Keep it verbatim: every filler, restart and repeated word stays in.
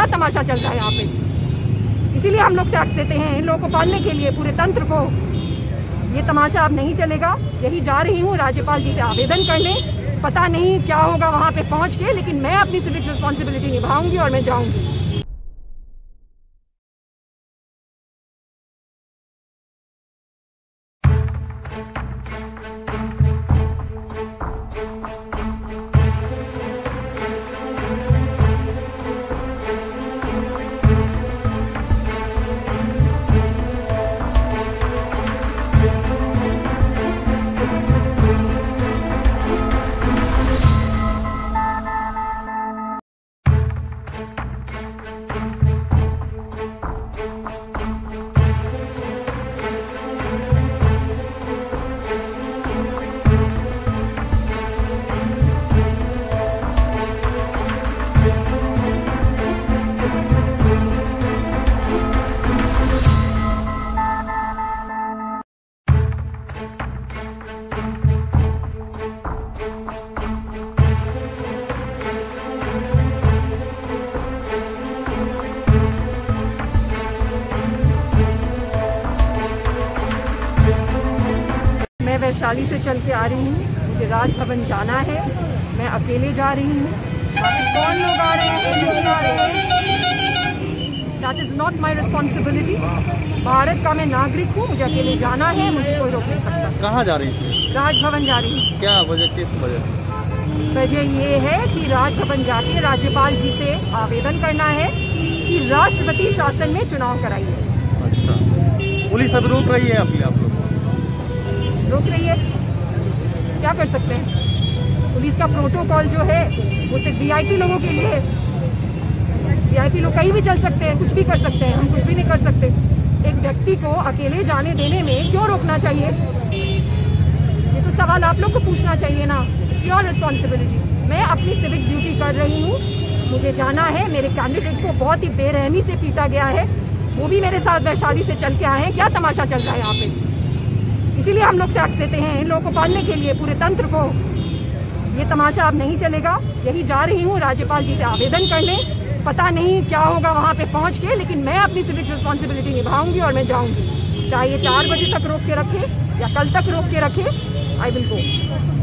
क्या तमाशा चल रहा है यहाँ पे। इसीलिए हम लोग टैक्स देते हैं इन लोगों को पालने के लिए, पूरे तंत्र को। ये तमाशा अब नहीं चलेगा। यही जा रही हूँ राज्यपाल जी से आवेदन करने, पता नहीं क्या होगा वहाँ पे पहुँच के, लेकिन मैं अपनी सिविक रिस्पॉन्सिबिलिटी निभाऊंगी और मैं जाऊंगी। मैं वैशाली से चल के आ रही हूँ, मुझे राजभवन जाना है। मैं अकेले जा रही हूँ, कौन लोग आ रहे हैं, नहीं आ रहे हैं, that is not my responsibility. Bharat का मैं नागरिक हूँ, मुझे अकेले जाना है, मुझे कोई रोक नहीं सकता। कहाँ जा रही थी? राजभवन जा रही हूँ। क्या वजह, किस वजह? वजह ये है कि राजभवन जाके राज्यपाल जी से आवेदन करना है कि राष्ट्रपति शासन में चुनाव कराइए। अच्छा, पुलिस अब रोक रही है अभी आप लोग? रोक रही है, क्या कर सकते हैं। पुलिस का प्रोटोकॉल जो है वो सिर्फ वीआईपी लोगों के लिए है। वीआईपी लोग कहीं भी चल सकते हैं, कुछ भी कर सकते हैं, हम कुछ भी नहीं कर सकते। एक व्यक्ति को अकेले जाने देने में क्यों रोकना चाहिए, ये तो सवाल आप लोग को पूछना चाहिए ना। It's your responsibility. मैं अपनी सिविक ड्यूटी कर रही हूँ, मुझे जाना है। मेरे कैंडिडेट को बहुत ही बेरहमी से पीटा गया है, वो भी मेरे साथ वैशाली से चल के आए हैं। क्या तमाशा चल रहा है यहाँ पे। इसीलिए हम लोग टैक्स देते हैं इन लोगों को पालने के लिए, पूरे तंत्र को। ये तमाशा अब नहीं चलेगा। यही जा रही हूँ राज्यपाल जी से आवेदन करने, पता नहीं क्या होगा वहाँ पे पहुँच के, लेकिन मैं अपनी सिविक रिस्पॉन्सिबिलिटी निभाऊंगी और मैं जाऊंगी। चाहे ये चार बजे तक रोक के रखे या कल तक रोक के रखे, आई विल गो।